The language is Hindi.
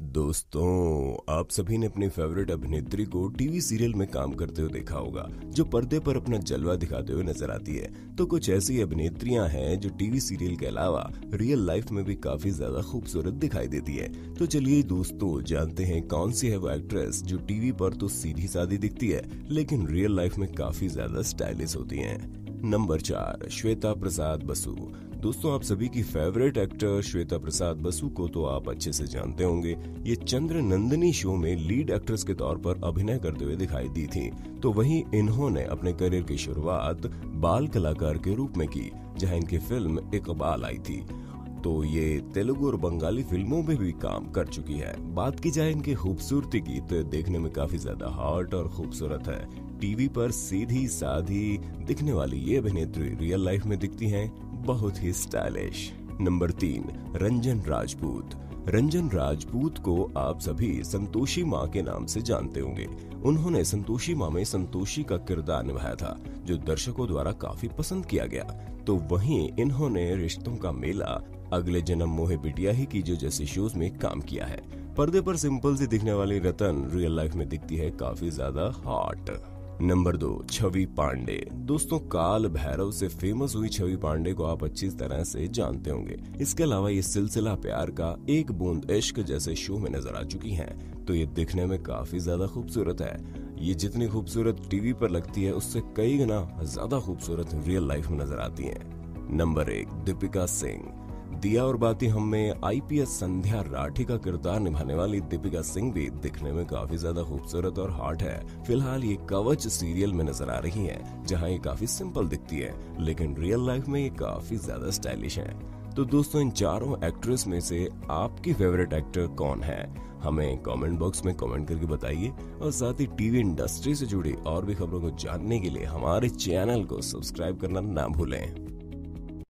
दोस्तों, आप सभी ने अपनी फेवरेट अभिनेत्री को टीवी सीरियल में काम करते हुए देखा होगा, जो पर्दे पर अपना जलवा दिखाते हुए नजर आती है। तो कुछ ऐसी अभिनेत्रियां हैं जो टीवी सीरियल के अलावा रियल लाइफ में भी काफी ज्यादा खूबसूरत दिखाई देती है। तो चलिए दोस्तों, जानते हैं कौन सी है वो एक्ट्रेस जो टीवी पर तो सीधी सादी दिखती है, लेकिन रियल लाइफ में काफी ज्यादा स्टाइलिश होती है। नंबर 4, श्वेता प्रसाद बसु। दोस्तों, आप सभी की फेवरेट एक्टर श्वेता प्रसाद बसु को तो आप अच्छे से जानते होंगे। ये चंद्र नंदिनी शो में लीड एक्ट्रेस के तौर पर अभिनय करते हुए दिखाई दी थी। तो वहीं इन्होंने अपने करियर की शुरुआत बाल कलाकार के रूप में की, जहां इनकी फिल्म इकबाल आई थी। तो ये तेलुगु और बंगाली फिल्मों में भी काम कर चुकी है। बात की जाए इनकी खूबसूरती की, तो देखने में काफी ज्यादा हॉट और खूबसूरत है। टीवी पर सीधी साधी दिखने वाली ये अभिनेत्री रियल लाइफ में दिखती हैं बहुत ही स्टाइलिश। नंबर 3, रंजन राजपूत। रंजन राजपूत को आप सभी संतोषी माँ के नाम से जानते होंगे। उन्होंने संतोषी माँ में संतोषी का किरदार निभाया था, जो दर्शकों द्वारा काफी पसंद किया गया। तो वहीं इन्होंने रिश्तों का मेला, अगले जन्म मोहे बिटिया ही कीजो जैसे शोज में काम किया है। पर्दे पर सिंपल सी दिखने वाली रतन रियल लाइफ में दिखती है काफी ज्यादा हॉट। नंबर 2, छवि पांडे। दोस्तों, काल भैरव से फेमस हुई छवि पांडे को आप अच्छी तरह से जानते होंगे। इसके अलावा ये सिलसिला प्यार का, एक बूंद इश्क जैसे शो में नजर आ चुकी हैं। तो ये दिखने में काफी ज्यादा खूबसूरत है। ये जितनी खूबसूरत टीवी पर लगती है, उससे कई गुना ज्यादा खूबसूरत रियल लाइफ में नजर आती है। नंबर 1, दीपिका सिंह। दिया और बाती हम में आईपीएस संध्या राठी का किरदार निभाने वाली दीपिका सिंह भी दिखने में काफी ज्यादा खूबसूरत और हॉट है। फिलहाल ये कवच सीरियल में नजर आ रही हैं, जहां ये काफी सिंपल दिखती है, लेकिन रियल लाइफ में ये काफी ज्यादा स्टाइलिश है। तो दोस्तों, इन चारों एक्ट्रेस में से आपकी फेवरेट एक्टर कौन है? हमें कमेंट बॉक्स में कमेंट करके बताइए। और साथ ही टीवी इंडस्ट्री से जुड़ी और भी खबरों को जानने के लिए हमारे चैनल को सब्सक्राइब करना ना भूलें।